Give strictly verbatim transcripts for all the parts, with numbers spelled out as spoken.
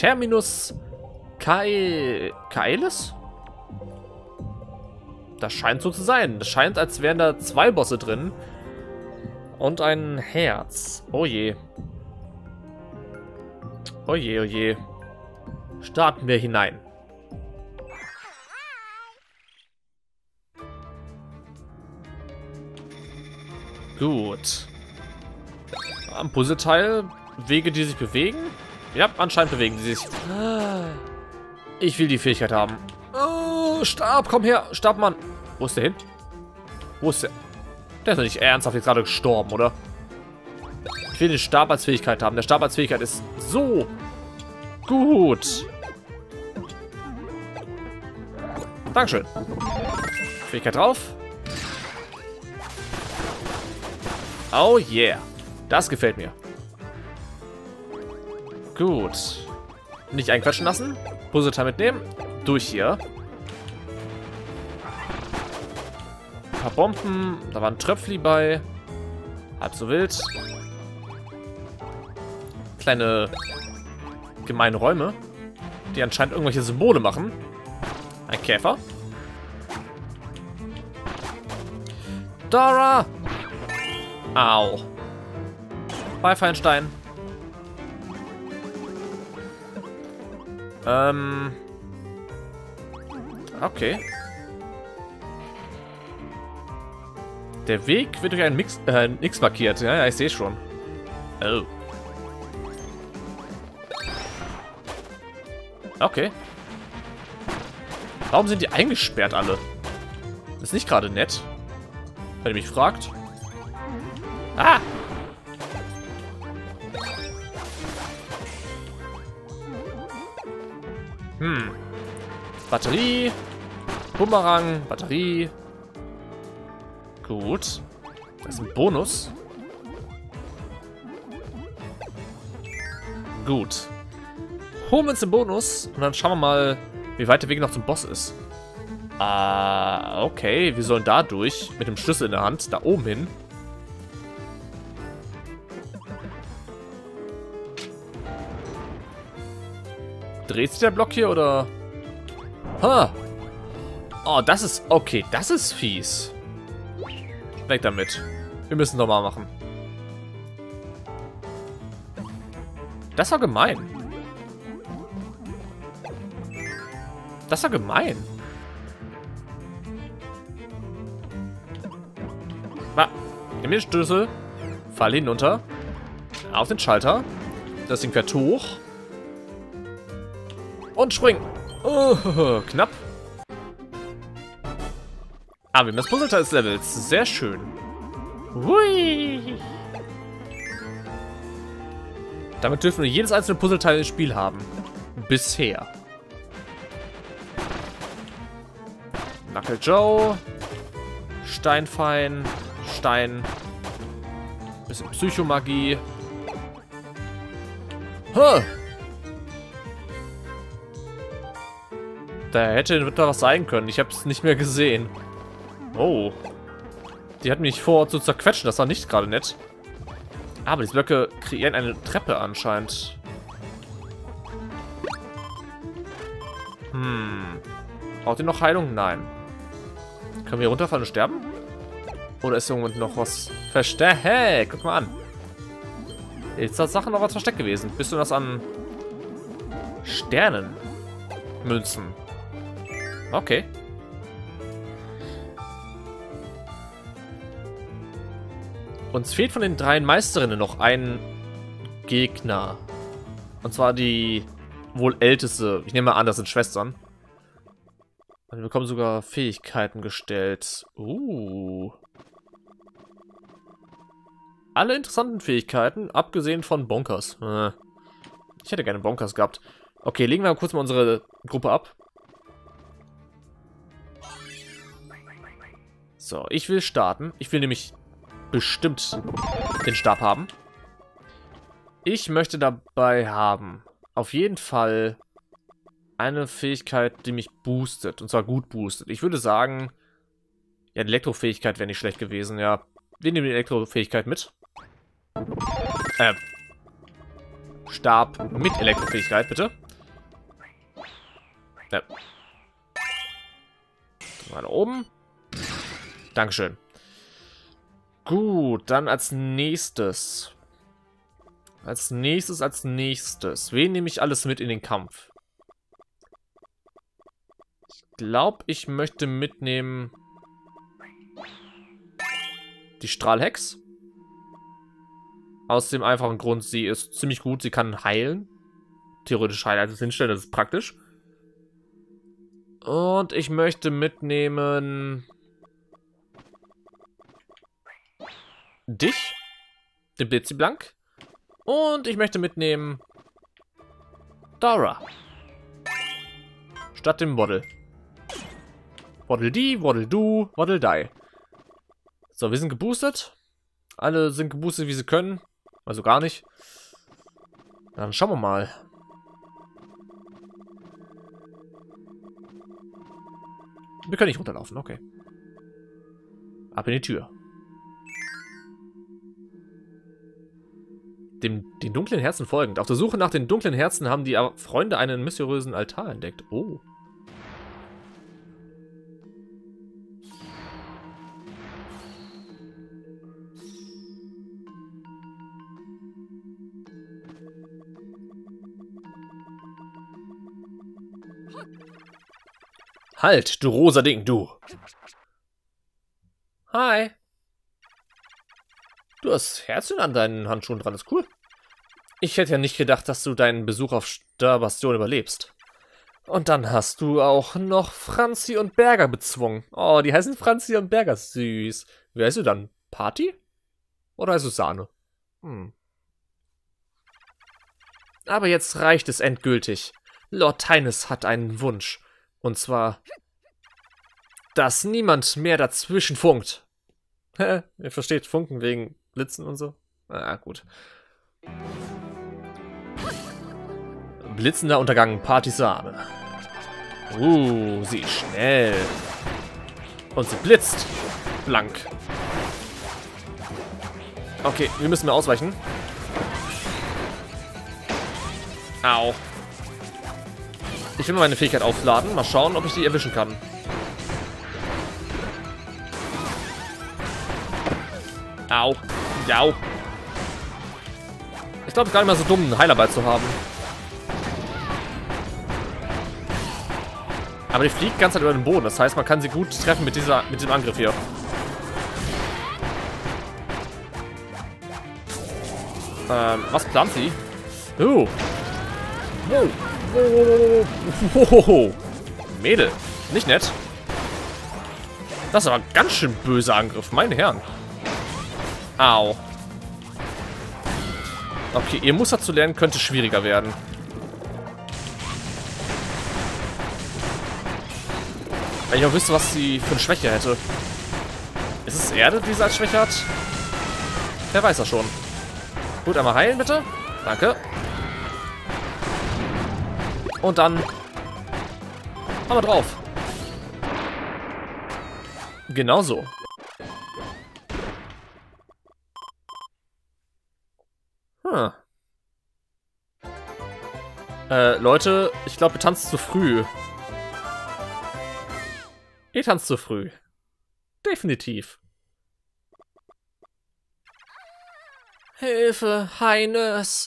Terminus Kai... Kailis? Das scheint so zu sein. Das scheint, als wären da zwei Bosse drin. Und ein Herz. Oh je. Oh je, oh je. Starten wir hinein. Gut. Am Puzzleteil. Wege, die sich bewegen. Ja, anscheinend bewegen die sich. Ich will die Fähigkeit haben. Oh, Stab, komm her. Stab, Mann. Wo ist der hin? Wo ist der? Der ist doch nicht ernsthaft jetzt gerade gestorben, oder? Ich will den Stab als Fähigkeit haben. Der Stab als Fähigkeit ist so gut. Dankeschön. Fähigkeit drauf. Oh yeah. Das gefällt mir. Gut. Nicht einquetschen lassen. Puzzleteil mitnehmen. Durch hier. Ein paar Bomben. Da war ein Tröpfli bei. Halb so wild. Kleine gemeine Räume, die anscheinend irgendwelche Symbole machen. Ein Käfer. Dora! Au. Bei Feinstein. Ähm. Okay. Der Weg wird durch einen Mix, äh, X markiert. Ja, ja, ich sehe schon. Oh. Okay. Warum sind die eingesperrt alle? Das ist nicht gerade nett. Wenn ihr mich fragt. Ah! Hm. Batterie. Bumerang. Batterie. Gut. Das ist ein Bonus. Gut. Holen wir uns den Bonus und dann schauen wir mal, wie weit der Weg noch zum Boss ist. Ah, okay. Wir sollen da durch. Mit dem Schlüssel in der Hand. Da oben hin. Dreht sich der Block hier oder? Ha! Oh, das ist... Okay, das ist fies. Weg damit. Wir müssen nochmal machen. Das war gemein. Das war gemein. Ah, nimm den Schlüssel. Fall hinunter. Auf den Schalter. Das Ding fährt hoch. Und springen. Oh, knapp. Ah, wir haben das Puzzleteil des Levels. Sehr schön. Hui. Damit dürfen wir jedes einzelne Puzzleteil im Spiel haben. Bisher. Knuckle Joe. Steinfein. Stein. Bisschen Psychomagie. Huh. Da hätte da was sein können. Ich habe es nicht mehr gesehen. Oh. Die hat mich vor zu zerquetschen. Das war nicht gerade nett. Aber diese Blöcke kreieren eine Treppe anscheinend. Hm. Braucht ihr noch Heilung? Nein. Können wir runterfallen und sterben? Oder ist irgendwo noch was versteckt? Hey, guck mal an. Ist das Sache noch was versteckt gewesen? Bist du das an Sternen? Münzen. Okay. Uns fehlt von den drei Meisterinnen noch ein Gegner. Und zwar die wohl älteste. Ich nehme mal an, das sind Schwestern. Und wir bekommen sogar Fähigkeiten gestellt. Uh. Alle interessanten Fähigkeiten, abgesehen von Bonkers. Äh. Ich hätte gerne Bonkers gehabt. Okay, legen wir mal kurz mal unsere Gruppe ab. So, ich will starten. Ich will nämlich bestimmt den Stab haben. Ich möchte dabei haben, auf jeden Fall, eine Fähigkeit, die mich boostet. Und zwar gut boostet. Ich würde sagen, ja, die Elektrofähigkeit wäre nicht schlecht gewesen. Ja, wir nehmen die Elektrofähigkeit mit. Ähm. Stab mit Elektrofähigkeit, bitte. Ja. Mal da oben. Dankeschön. Gut, dann als nächstes. Als nächstes, als nächstes. Wen nehme ich alles mit in den Kampf? Ich glaube, ich möchte mitnehmen die Strahlhex. Aus dem einfachen Grund, sie ist ziemlich gut, sie kann heilen. Theoretisch heilen, also hinstellen, das ist praktisch. Und ich möchte mitnehmen dich, den Blitziblank. Und ich möchte mitnehmen Dora. Statt dem Waddle. Waddle die, Waddle du, Waddle die. So, wir sind geboostet. Alle sind geboostet, wie sie können. Also gar nicht. Dann schauen wir mal. Wir können nicht runterlaufen, okay. Ab in die Tür. Dem, den dunklen Herzen folgend. Auf der Suche nach den dunklen Herzen haben die Freunde einen mysteriösen Altar entdeckt. Oh. Halt, du rosa Ding, du. Hi. Du hast Herzchen an deinen Handschuhen dran, ist cool. Ich hätte ja nicht gedacht, dass du deinen Besuch auf Starbastion überlebst. Und dann hast du auch noch Franzi und Berger bezwungen. Oh, die heißen Franzi und Berger, süß. Wer heißt du dann? Party? Oder heißt du Sahne? Hm. Aber jetzt reicht es endgültig. Lord Tynes hat einen Wunsch. Und zwar, dass niemand mehr dazwischen funkt. Hä? Ihr versteht Funken wegen Blitzen und so? Ah, gut. Blitzender Untergang Partisane. Uh, sie ist schnell. Und sie blitzt. Blank. Okay, wir müssen mehr ausweichen. Au. Ich will mal meine Fähigkeit aufladen. Mal schauen, ob ich die erwischen kann. Au. Au. Ich glaube, es ist gar nicht mal so dumm, einen Heiler zu haben. Aber die fliegt ganz halt über den Boden. Das heißt, man kann sie gut treffen mit, dieser, mit diesem Angriff hier. Ähm, was plant sie? Oh. Wow. Wow. Mädel. Nicht nett. Das ist aber ein ganz schön böser Angriff, meine Herren. Au. Okay, ihr Muster zu lernen könnte schwieriger werden. Wenn ich auch wüsste, was sie für eine Schwäche hätte. Ist es Erde, die sie als Schwäche hat? Wer weiß das schon. Gut, einmal heilen, bitte. Danke. Und dann haben wir drauf. Genau so. Hm. Äh, Leute, ich glaube, ihr tanzt zu früh. Ihr tanzt zu früh. Definitiv. Hilfe, Heines.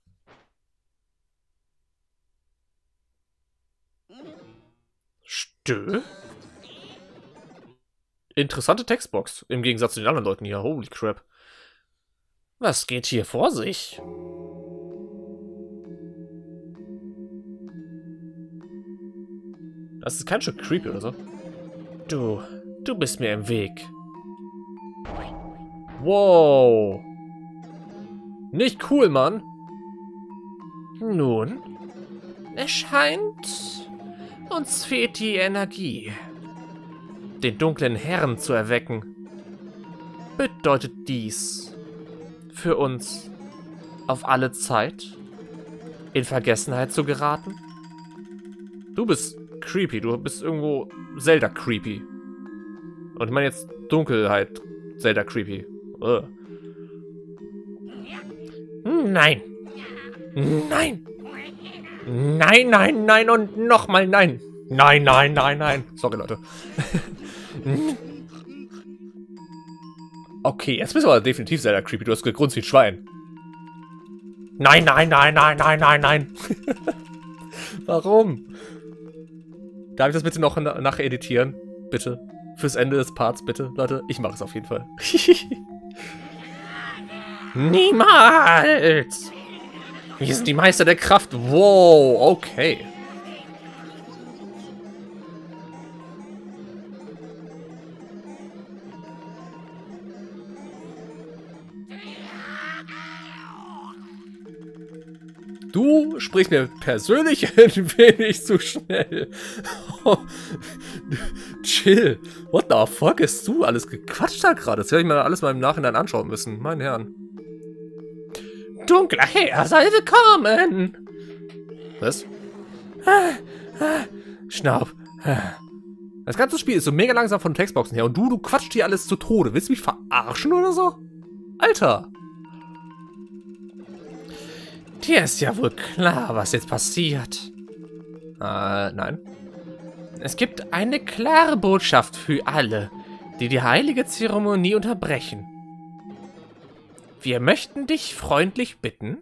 Stö? Interessante Textbox. Im Gegensatz zu den anderen Leuten hier. Holy crap. Was geht hier vor sich? Das ist kein Stück creepy oder so. Du, du bist mir im Weg. Wow. Nicht cool, Mann. Nun, es scheint, uns fehlt die Energie. Den dunklen Herrn zu erwecken, bedeutet dies für uns auf alle Zeit in Vergessenheit zu geraten? Du bist creepy, du bist irgendwo Zelda creepy. Und ich meine jetzt Dunkelheit Zelda creepy. Ugh. Nein. Nein. Nein, nein, nein und nochmal nein. Nein, nein, nein, nein. Sorry, Leute. Okay, jetzt bist du aber definitiv sehr creepy. Du hast gegrunzt wie ein Schwein. Nein, nein, nein, nein, nein, nein, nein. Warum? Darf ich das bitte noch nachher editieren? Bitte. Fürs Ende des Parts, bitte. Leute, ich mache es auf jeden Fall. Niemals! Wir sind die Meister der Kraft. Wow, okay. Du sprichst mir persönlich ein wenig zu schnell. Chill. What the fuck ist du alles gequatscht da gerade? Das hätte ich mir alles mal im Nachhinein anschauen müssen. Meine Herren. Dunkler Herr, sei willkommen. Was? Schnaub. Das ganze Spiel ist so mega langsam von Textboxen her. Und du, du quatscht hier alles zu Tode. Willst du mich verarschen oder so? Alter. Dir ist ja wohl klar, was jetzt passiert. Äh, nein. Es gibt eine klare Botschaft für alle, die die heilige Zeremonie unterbrechen. Wir möchten dich freundlich bitten,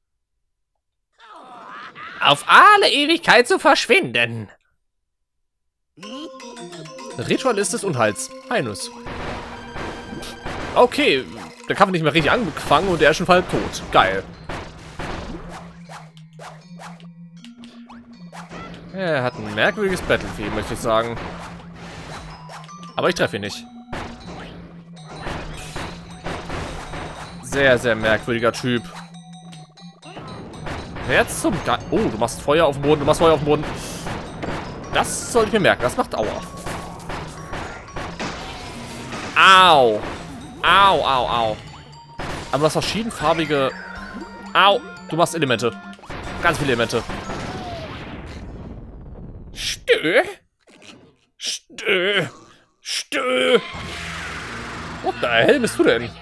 auf alle Ewigkeit zu verschwinden. Ritual ist des Unheils. Heinus. Okay, der Kampf nicht mehr richtig angefangen und der ist schon bald tot. Geil. Er hat ein merkwürdiges Battlefield, möchte ich sagen. Aber ich treffe ihn nicht. Sehr, sehr merkwürdiger Typ. Wer zum Ge Oh, du machst Feuer auf dem Boden, du machst Feuer auf dem Boden. Das soll ich mir merken, das macht Aua. Au. Au, au, au. Aber du hast verschiedenfarbige... Au, du machst Elemente. Ganz viele Elemente. Stö. Stö. Stö. What the hell bist du denn?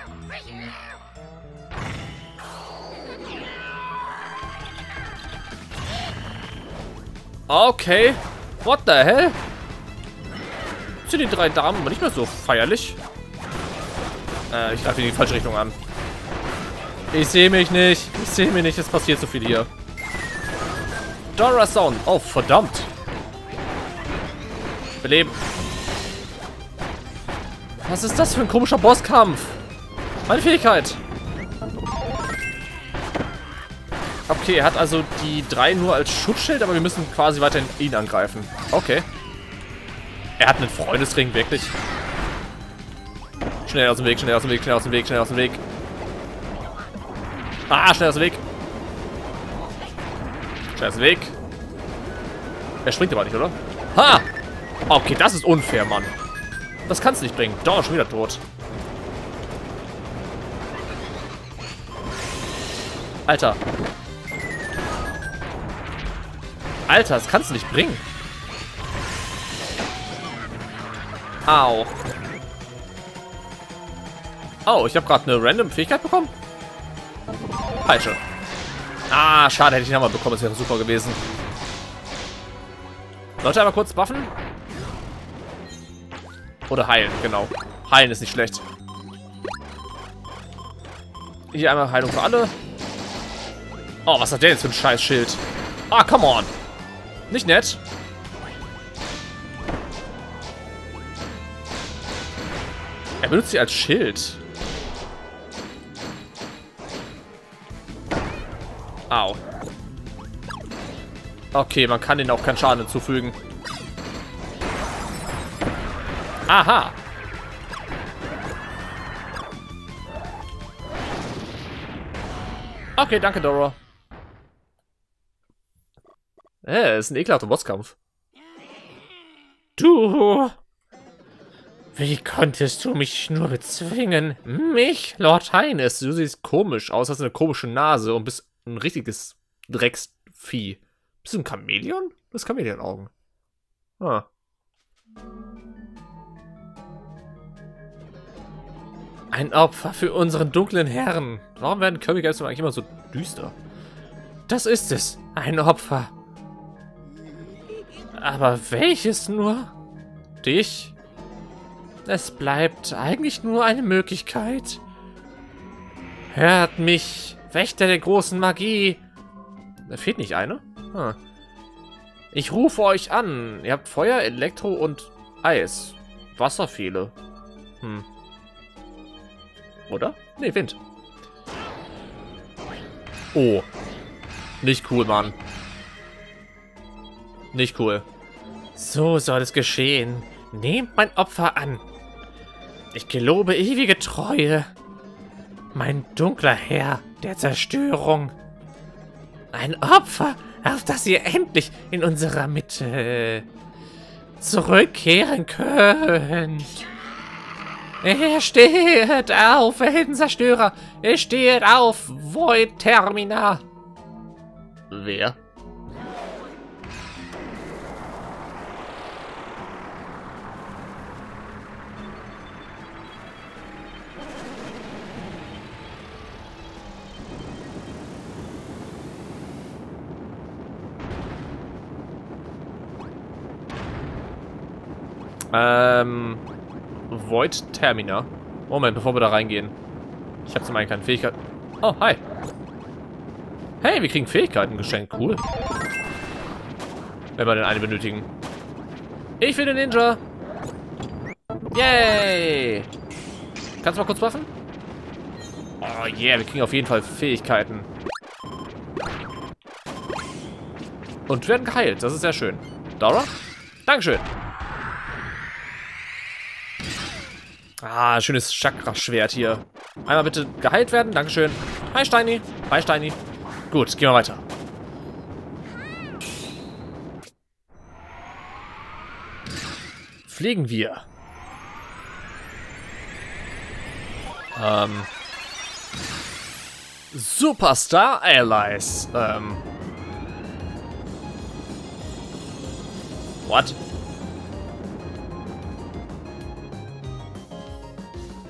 Okay. What the hell? Sind die drei Damen aber nicht mehr so feierlich? Äh, ich greife in die falsche Richtung an. Ich sehe mich nicht. Ich sehe mich nicht. Es passiert so viel hier. Dora Sound. Oh, verdammt. Beleben. Was ist das für ein komischer Bosskampf? Meine Fähigkeit. Okay, er hat also die drei nur als Schutzschild, aber wir müssen quasi weiterhin ihn angreifen. Okay. Er hat einen Freundesring, wirklich. Schnell aus dem Weg, schnell aus dem Weg, schnell aus dem Weg, schnell aus dem Weg. Ah, schnell aus dem Weg. Schnell aus dem Weg. Er springt aber nicht, oder? Ha! Okay, das ist unfair, Mann. Das kannst du nicht bringen. Doch, schon wieder tot. Alter. Alter, das kannst du nicht bringen. Au. Oh, ich habe gerade eine random Fähigkeit bekommen. Falsche. Ah, schade, hätte ich ihn nochmal bekommen. Das wäre super gewesen. Leute, einmal kurz buffen. Oder heilen, genau. Heilen ist nicht schlecht. Hier einmal Heilung für alle. Oh, was hat der jetzt für ein scheiß Schild? Ah, come on. Nicht nett. Er benutzt sie als Schild. Au. Okay, man kann ihnen auch keinen Schaden hinzufügen. Aha. Okay, danke, Dora. Äh, ist ein ekelhafter Bosskampf. Du! Wie konntest du mich nur bezwingen? Mich, Lord Highness? Du siehst komisch aus, hast eine komische Nase und bist ein richtiges Drecksvieh. Bist du ein Chamäleon? Du hast Chamäleonaugen. Ah. Ein Opfer für unseren dunklen Herren. Warum werden Kirby Games eigentlich immer so düster? Das ist es. Ein Opfer. Aber welches nur? Dich? Es bleibt eigentlich nur eine Möglichkeit. Hört mich, Wächter der großen Magie. Da fehlt nicht eine? Hm. Ich rufe euch an. Ihr habt Feuer, Elektro und Eis. Wasser fehle. Hm. Oder? Ne, Wind. Oh. Nicht cool, Mann. Nicht cool. So soll es geschehen. Nehmt mein Opfer an. Ich gelobe ewige Treue. Mein dunkler Herr der Zerstörung. Ein Opfer, auf das ihr endlich in unserer Mitte zurückkehren könnt. Er steht auf, Weltenzerstörer. Er steht auf, Void Termina. Wer? Ähm... Void Termina. Moment, bevor wir da reingehen. Ich habe zum einen keine Fähigkeiten. Oh, hi. Hey, wir kriegen Fähigkeiten geschenkt. Cool. Wenn wir den eine benötigen. Ich will den Ninja. Yay. Kannst du mal kurz buffen? Oh yeah, wir kriegen auf jeden Fall Fähigkeiten. Und werden geheilt. Das ist sehr schön. Dora? Dankeschön. Ah, schönes Chakra-Schwert hier. Einmal bitte geheilt werden. Dankeschön. Hi, Steini. Hi, Steini. Gut, gehen wir weiter. Fliegen wir. Ähm. Superstar Allies. Ähm. What?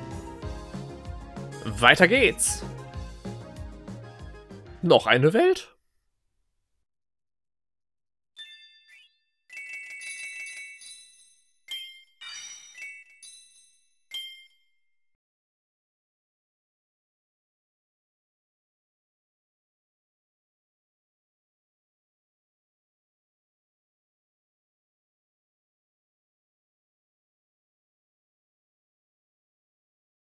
Weiter geht's. Noch eine Welt?